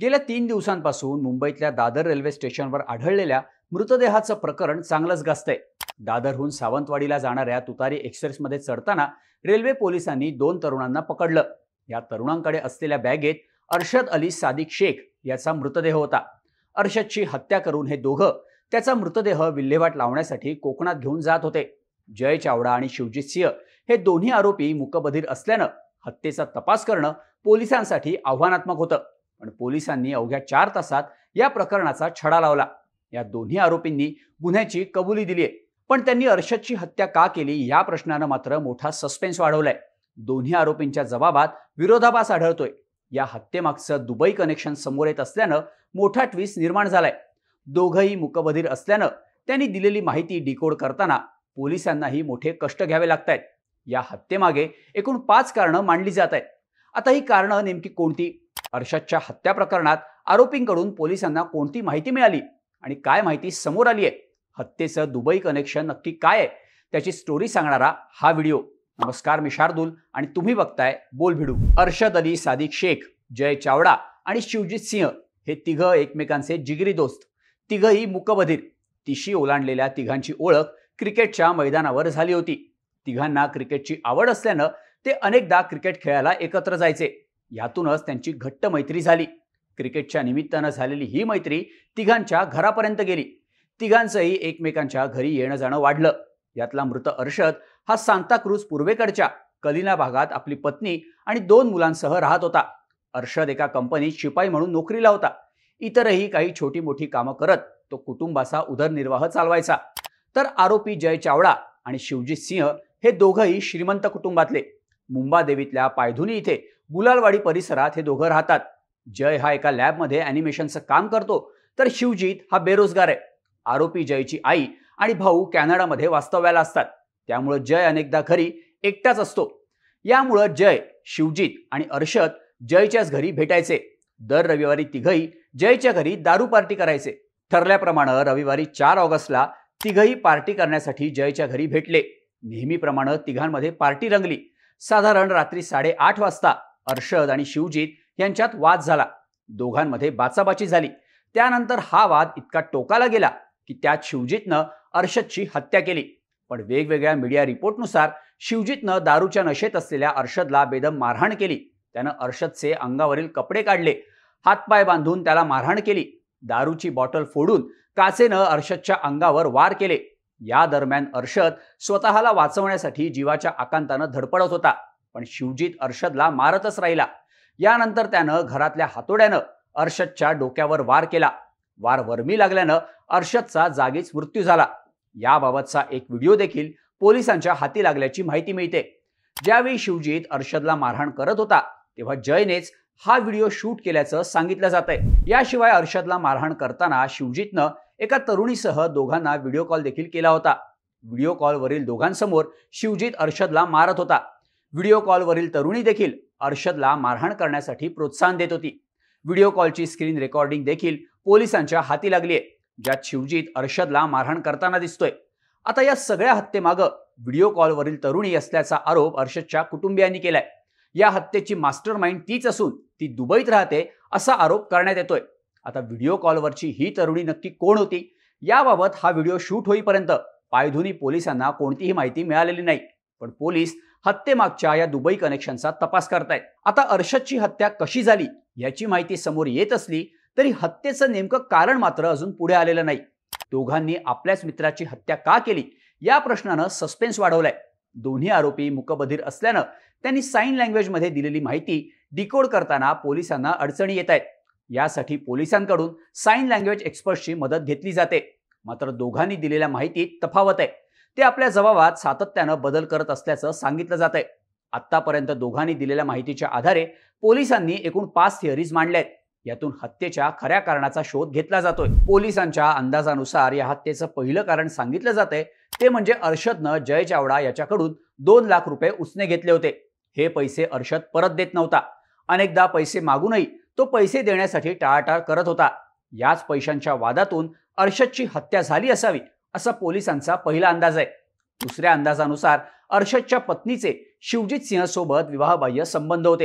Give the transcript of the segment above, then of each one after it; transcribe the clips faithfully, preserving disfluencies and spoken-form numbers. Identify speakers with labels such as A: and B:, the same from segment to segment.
A: गेल्या तीन दिवसांपासून मुंबईतल्या दादर रेल्वे स्टेशनवर आढळलेल्या मृतदेहाचं प्रकरण चांगलंच गाजतंय। दादरहून सावंतवाडीला जाणाऱ्या तुतारी एक्सप्रेसमध्ये चढताना रेल्वे पोलिसांनी दोन तरुणांना पकडलं। या तरुणांकडे असलेल्या बॅगेत अरशद अली सादिक शेख याचा मृतदेह होता। अरशदची हत्या करून हे दोघं त्याचा मृतदेह विल्हेवाट लावण्यासाठी कोकणात घेऊन जात होते। जय चावडा आणि शिवजीत सिंह हे दोन्ही आरोपी मूकबधीर असल्यानं हत्येचा तपास करणं पोलिसांसाठी आव्हानात्मक होतं। पण पोलिसांनी अवघ्या चार तासात या प्रकरणाचा छडा लावला। या दोन्ही आरोपींनी गुन्ह्याची कबुली दिली आहे, पण त्यांनी अरशदची हत्या का केली या प्रश्नानं मात्र मोठा सस्पेन्स वाढवलाय। दोन्ही आरोपींच्या जबाबात विरोधाभास आढळतोय। या हत्येमागचं दुबई कनेक्शन समोर येत असल्यानं मोठा ट्विस्ट निर्माण झालाय। दोघंही मूकबधीर असल्यानं त्यांनी दिलेली माहिती डिकोड करताना पोलिसांनाही मोठे कष्ट घ्यावे लागतायत। या हत्येमागे एकूण पाच कारणं मांडली जात आहेत। आता ही कारणं नेमकी कोणती? अरशदच्या हत्या प्रकरणात आरोपींकडून पोलिसांना कोणती माहिती मिळाली आणि काय माहिती समोर आली आहे? हत्येचं दुबई कनेक्शन नक्की काय आहे त्याची स्टोरी सांगणारा हा व्हिडिओ। नमस्कार, मी शार्दूल आणि तुम्ही बघताय बोलभिडू। अरशद अली सादिक शेख, जय चावडा आणि शिवजीत सिंह हे तिघं एकमेकांचे जिगरी दोस्त। तिघही मूकबधीर। तिशी ओलांडलेल्या तिघांची ओळख क्रिकेटच्या मैदानावर झाली होती। तिघांना क्रिकेटची आवड असल्यानं ते अनेकदा क्रिकेट खेळायला एकत्र जायचे। यातूनच त्यांची घट्ट मैत्री झाली। क्रिकेटच्या निमित्तानं झालेली ही मैत्री तिघांच्या घरापर्यंत गेली। तिघांचंही एकमेकांच्या घरी येणं जाणं वाढलं। यातला मृत अरशद हा सांताक्रूज पूर्वेकडच्या कलिना भागात आपली पत्नी आणि दोन मुलांसह राहत होता। अरशद एका कंपनीत शिपाई म्हणून नोकरीला होता। इतरही काही छोटी मोठी कामं करत तो कुटुंबाचा उदरनिर्वाह चालवायचा। तर आरोपी जय चावडा आणि शिवजीत सिंह हे दोघंही श्रीमंत कुटुंबातले। मुंबादेवीतल्या पायधुनी इथे गुलालवाडी परिसरात हे दोघं राहतात। जय हा एका लॅबमध्ये अॅनिमेशनचं काम करतो, तर शिवजीत हा बेरोजगार आहे। आरोपी जयची आई आणि भाऊ कॅनडामध्ये वास्तव्याला असतात, त्यामुळे जय अनेकदा घरी एकटाच असतो। यामुळे जय, शिवजीत आणि अरशद जयच्याच घरी भेटायचे। दर रविवारी तिघही जयच्या घरी दारू पार्टी करायचे। ठरल्याप्रमाणे रविवारी चार ऑगस्टला तिघही पार्टी करण्यासाठी जयच्या घरी भेटले। नेहमीप्रमाणे तिघांमध्ये पार्टी रंगली। साधारण रात्री साडेआठ वाजता अरशद आणि शिवजीत यांच्यात वाद झाला। दोघांमध्ये बाचाबाची झाली। त्यानंतर हा वाद इतका टोकाला गेला की त्यात शिवजीतनं अरशदची हत्या केली। पण वेगवेगळ्या मीडिया रिपोर्टनुसार शिवजीतनं दारूच्या नशेत असलेल्या अरशदला बेदम मारहाण केली। त्यानं अरशदचे अंगावरील कपडे काढले, हातपाय बांधून त्याला मारहाण केली। दारूची बॉटल फोडून काचेनं अरशदच्या अंगावर वार केले। या दरम्यान अरशद स्वतःला वाचवण्यासाठी जीवाच्या आकांतानं धडपडत होता, पण शिवजीत अरशदला मारतच राहिला। यानंतर त्यानं घरातल्या हातोड्यानं अरशदच्या डोक्यावर वार केला। वार वर्मी लागल्यानं अरशदचा जागीच मृत्यू झाला। याबाबतचा एक व्हिडिओ देखील पोलिसांच्या हाती लागल्याची माहिती मिळते। ज्यावेळी शिवजीत अरशदला मारहाण करत होता तेव्हा जयनेच हा व्हिडिओ शूट केल्याचं सांगितलं जातंय। याशिवाय अरशदला मारहाण करताना शिवजीतनं एका तरुणीसह दोघांना व्हिडिओ कॉल देखील केला होता। व्हिडिओ कॉलवरील दोघांसमोर शिवजीत अरशदला मारत होता। व्हिडिओ कॉलवरील तरुणी देखील अरशदला मारहाण करण्यासाठी प्रोत्साहन देत होती। व्हिडिओ कॉलची स्क्रीन रेकॉर्डिंग देखील पोलिसांच्या हाती लागली आहे, ज्यात शिवजीत अरशदला मारहाण करताना दिसतोय। आता या सगळ्या हत्येमागं व्हिडिओ कॉलवरील तरुणी असल्याचा आरोप अरशदच्या कुटुंबियांनी केलाय। या हत्येची मास्टरमाइंड तीच असून ती दुबईत राहते असा आरोप करण्यात येतोय। आता व्हिडिओ कॉलवरची ही तरुणी नक्की कोण होती याबाबत हा व्हिडिओ शूट होईपर्यंत पायधुनी पोलिसांना कोणतीही माहिती मिळालेली नाही। पण पोलीस हत्येमागच्या या दुबई कनेक्शनचा तपास करतायत। आता अरशदची हत्या कशी झाली याची माहिती समोर येत असली तरी हत्येचं नेमकं कारण मात्र अजून पुढे आलेलं नाही। दोघांनी आपल्याच मित्राची हत्या का केली या प्रश्नानं सस्पेन्स वाढवलाय। दोन्ही आरोपी मूकबधीर असल्यानं त्यांनी साइन लँग्वेजमध्ये दिलेली माहिती डिकोड करताना पोलिसांना अडचणी येत आहेत। यासाठी पोलिसांकडून साइन लँग्वेज एक्सपर्ट्सची मदत घेतली जाते। मात्र दोघांनी दिलेल्या माहितीत तफावत आहे। ते आपल्या जबाबात सातत्यानं बदल करत असल्याचं सांगितलं जात आहे। आतापर्यंत दोघांनी दिलेल्या माहितीच्या आधारे पोलिसांनी एकूण पाच थिअरीज मांडल्या आहेत। यातून हत्येच्या खऱ्या कारणाचा शोध घेतला जातोय। पोलिसांच्या अंदाजानुसार या हत्येचं पहिलं कारण सांगितलं जातंय ते म्हणजे अरशदनं जय चावडा याच्याकडून दोन लाख रुपये उसने घेतले होते। हे पैसे अरशद परत देत नव्हता। अनेकदा पैसे मागूनही तो पैसे देण्यासाठी टाळाटाळ करत होता। याच पैशांच्या वादातून अरशदची हत्या झाली असावी असा पोलिसांचा पहिला अंदाज आहे। दुसऱ्या अंदाजानुसार अरशदच्या पत्नीचे शिवजीत सिंह सोबत विवाहबाह्य संबंध होते।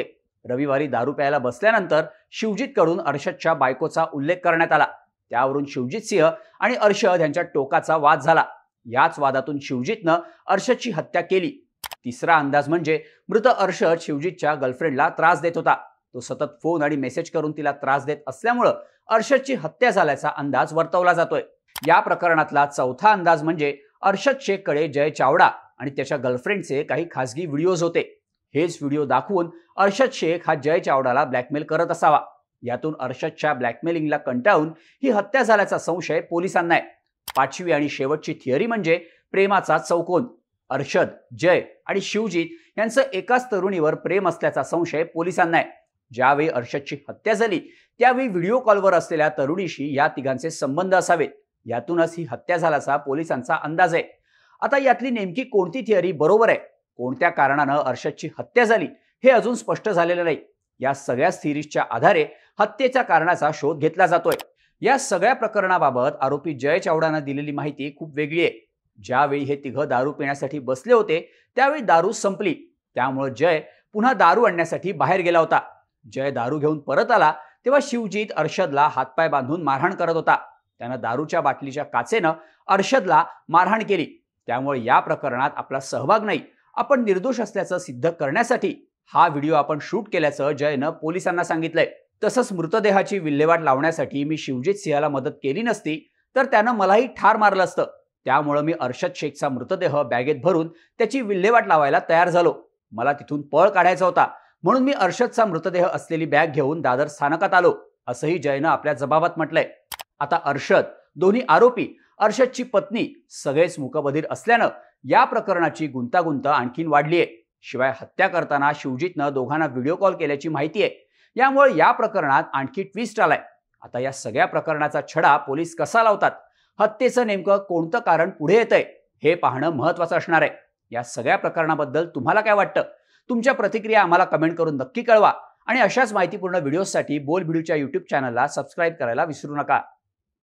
A: रविवारी दारू प्यायला बसल्यानंतर शिवजितकडून अर्शदच्या बायकोचा उल्लेख करण्यात आला. त्यावरून शिवजित सिंह आणि अर्शद यांच्यात टोकाचा वाद झाला. याच वादातून शिवजितनं अर्शदची हत्या केली. तिसरा अंदाज म्हणजे मृत अर्शद शिवजितच्या गर्लफ्रेंडला त्रास देत होता. तो सतत फोन आणि मेसेज करून तिला त्रास देत असल्यामुळे अर्शदची हत्या झाल्याचा अंदाज वर्तवला जातोय. या प्रकरणातला चौथा अंदाज म्हणजे अर्शद शेखकडे जय चावडा आणि त्याच्या गर्लफ्रेंडचे काही खासगी व्हिडिओज होते. हेच व्हिडिओ दाखवून अर्शद शेख हा जय चावडाला ब्लॅकमेल करत असावा. यातून अर्शदच्या ब्लॅकमेलिंगला कंटाळून ही हत्या झाल्याचा संशय पोलिसांना आहे. पाचवी आणि शेवटची थिअरी म्हणजे प्रेमाचा चौकोन. अर्शद, जय आणि शिवजित यांचं एकाच तरुणीवर प्रेम असल्याचा संशय पोलिसांना आहे. ज्यावेळी अर्शदची हत्या झाली त्यावेळी व्हिडिओ कॉलवर असलेल्या तरुणीशी या तिघांचे संबंध असावेत. यातूनच ही हत्या झाल्याचा पोलिसांचा अंदाज आहे. आता यातली नेमकी कोणती थिअरी बरोबर आहे, कोणत्या कारणानं अर्शदची हत्या झाली हे अजून स्पष्ट झालेलं नाही. या सगळ्या थिअरीजच्या आधारे हत्येच्या कारणाचा शोध घेतला जातोय. या सगळ्या प्रकरणाबाबत आरोपी जय चावडानं दिलेली माहिती खूप वेगळी आहे. ज्यावेळी हे तिघं दारू पिण्यासाठी बसले होते त्यावेळी दारू संपली. त्यामुळे जय पुन्हा दारू आणण्यासाठी बाहेर गेला होता. जय दारू घेऊन परत आला तेव्हा शिवजित अर्शदला हातपाय बांधून मारहाण करत होता. त्यानं दारूच्या बाटलीच्या काचेनं अर्शदला मारहाण केली. त्यामुळे या प्रकरणात आपला सहभाग नाही, आपण निर्दोष असल्याचं सिद्ध करण्यासाठी हा व्हिडिओ आपण शूट केल्याचं जयनं पोलिसांना सांगितलंय. तसंच मृतदेहाची विल्हेवाट लावण्यासाठी मी शिवजित सिंहाला मदत केली नसती तर त्यानं मलाही ठार मारलं असतं. त्यामुळे मी अर्शद शेखचा मृतदेह बॅगेत भरून त्याची विल्हेवाट लावायला तयार झालो. मला तिथून पळ काढायचा होता म्हणून मी अर्शदचा मृतदेह असलेली बॅग घेऊन दादर स्थानकात आलो, असंही जयनं आपल्या जबाबात म्हटलंय. आता अर्शद, दोन्ही आरोपी, अर्शदची पत्नी सगळेच मूकबधीर असल्यानं या प्रकरणाची गुंतागुंत आणखीन वाढली आहे. शिवाय हत्या करताना शिवजितनं दोघांना व्हिडिओ कॉल केल्याची माहिती आहे. यामुळे या प्रकरणात आणखी ट्विस्ट आलाय. आता या सगळ्या प्रकरणाचा छडा पोलीस कसा लावतात, हत्येचं नेमकं कोणतं कारण पुढे येतंय हे पाहणं महत्त्वाचं असणार आहे. या सगळ्या प्रकरणाबद्दल तुम्हाला काय वाटतं? तुमच्या प्रतिक्रिया आम्हाला कमेंट करून नक्की कळवा आणि अशाच माहितीपूर्ण व्हिडिओसाठी बोल व्हिडिओच्या यूट्यूब चॅनलला सबस्क्राईब करायला विसरू नका.